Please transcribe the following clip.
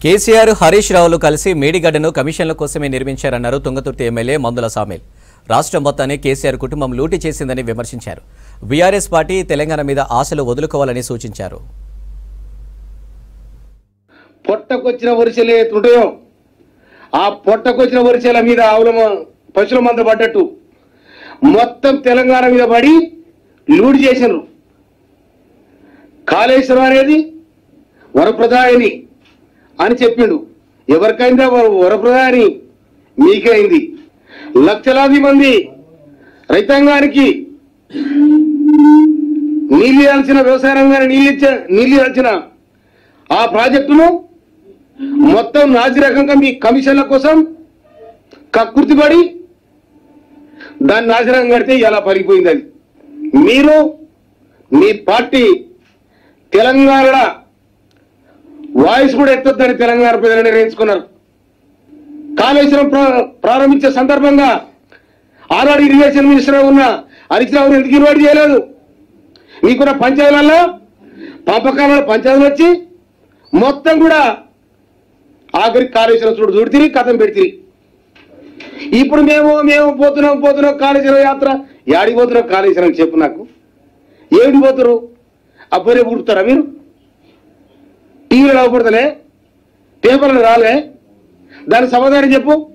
కేసీఆర్ హరీష్ రావులు కలిసి మేడిగడ్డను కమిషన్ల కోసమే నిర్మించారన్నారు తుంగతుర్తి ఎమ్మెల్యే మందుల సామేల్. రాష్ట్రం మొత్తాన్ని కేసీఆర్ కుటుంబం లూటీ చేసిందని విమర్శించారు. బీఆర్ఎస్ పార్టీ తెలంగాణ మీద ఆశలు వదులుకోవాలని సూచించారు. పొట్టకొచ్చిన వరిసెలు ఏతుంటాయో ఆ పొట్టకొచ్చిన వరిసెల మీద పశువుల మంద పడ్డట్టు మొత్తం తెలంగాణ మీద పడి లూడి చేసినారు. కాళేశ్వరం అనేది వరప్రదాయని అని చెప్పిండు. ఎవరికైందా వరప్రదాయని? మీకే అయింది. లక్షలాది మంది రైతాంగానికి నీళ్ళు ఇవ్వాల్సిన వ్యవసాయ రంగాన్ని నీళ్ళు ఇవ్వాల్సిన ఆ ప్రాజెక్టును మొత్తం నాసిరకంగా మీ కమిషన్ల కోసం కక్కుర్తిపడి దాన్ని నాశనం కడితే ఎలా పలిగిపోయింది. అది మీరు మీ పార్టీ తెలంగాణ వాయిస్ కూడా ఎత్తొద్దని తెలంగాణ ప్రజలు నిర్ణయించుకున్నారు. కాళేశ్వరం ప్రారంభించే సందర్భంగా ఆనాడు ఇరిగేషన్ మినిస్టర్ ఉన్న హరీష్ రావును ఎందుకు ఇన్వైట్ చేయలేదు? మీకున్న పంచాయతీలలో పంపకాలలో పంచాయతీలు వచ్చి మొత్తం కూడా ఆఖరి కాళేశ్వరం చూడు తిరిగి కథం పెడితే ఇప్పుడు మేము పోతున్నాం కాళేశ్వరం యాత్ర. యాడికి పోతున్నాం కాళేశ్వరం చెప్పు నాకు. ఏమిటి పోతున్నారు? అబ్బరే పుడతారా మీరు? టీవీలో రావకూడదలే, పేపర్లు రాలే, దానికి సమాధానం చెప్పు.